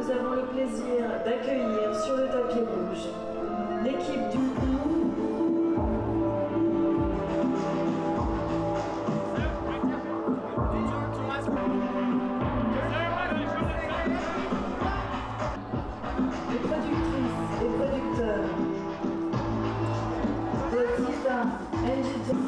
nous avons le plaisir d'accueillir sur le tapis rouge l'équipe du... Les productrices et producteurs de Tita NGT.